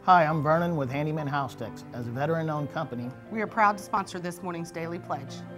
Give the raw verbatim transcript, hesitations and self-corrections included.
Hi, I'm Vernon with Handyman House Techs. As a veteran-owned company, We are proud to sponsor this morning's Daily Pledge.